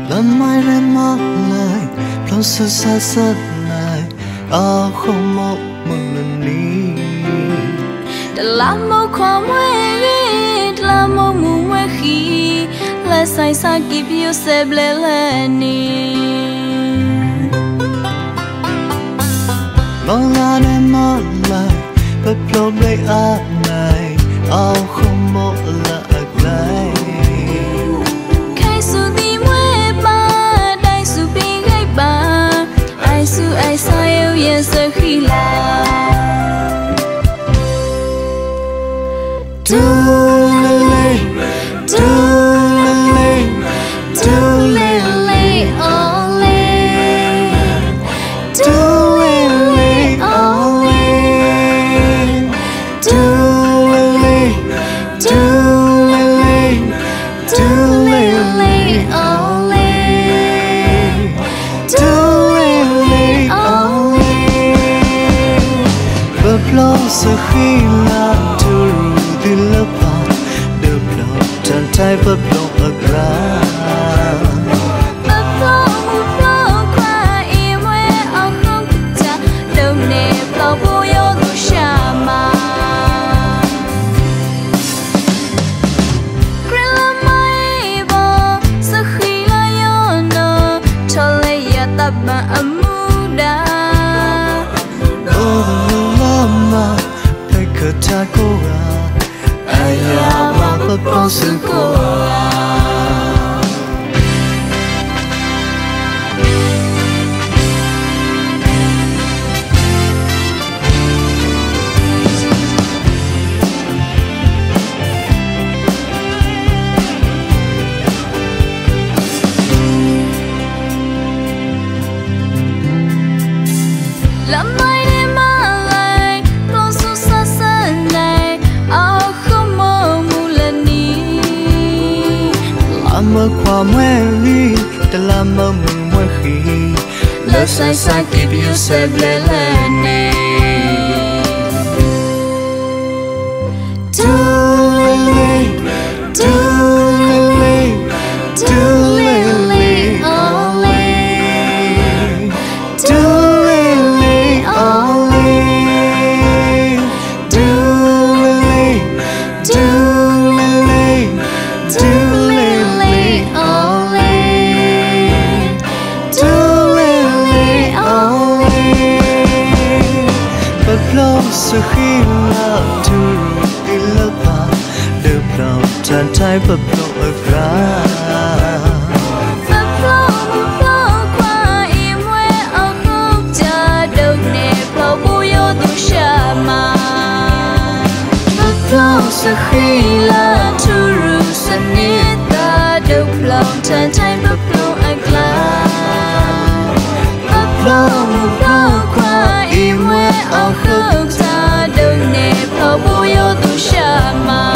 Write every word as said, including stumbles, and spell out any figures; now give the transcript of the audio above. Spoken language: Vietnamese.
Lần mai em mất lại Lâu xa xa xa lại Áo không một một lần đi Đã làm một khoảng quay ghi làm một mù quay khi Lại sai xa kịp yêu xếp lê lê nì Lo là em mất lại Bất lộ đây á này Áo không một là ạc lại Khai su tìm quê ba Đại su bị gai ba Ai su ai sao yêu yên sợ khi là Do lily, do lily, do lily, only. Do lily, only. Do lily, do lily, do lily, only. Do lily, only. Bờ lâu giờ khi là đi lớp học được lòng tràn trai bấp lộ ở gra bấp lộ một lộ qua im quê ở không cha đâu nè bao vô yêu tu sa mà green la mai bo sa khi la yo no cho lê ya tập mà amuda oh mama phải khờ cha cô à Ayah bapa pasukua Làm mai đêm mà lại con số xa xa này áo không mơ mù lần đi làm mơ qua mê ly ta làm mơ mừng mơ khi lỡ sai sai kịp yêu xếp lê lê nè Do lily, do lily, do lily, only. Do lily, only. Do lily, do lily, do lily, only. Do lily, only. Bất lâu sự khi là thu đi lớp học được lòng tràn trai bập lộ ở gra bấp lộ một lộ qua im quê ở không cha đâu nè bao vô yêu tu sa mà bất lâu sự khi là thu rù sân nít ta đâu lòng tràn trai bấp lộ ở gra bấp lộ một lộ qua im quê ở không cha đâu nè bao vô yêu tu sa mà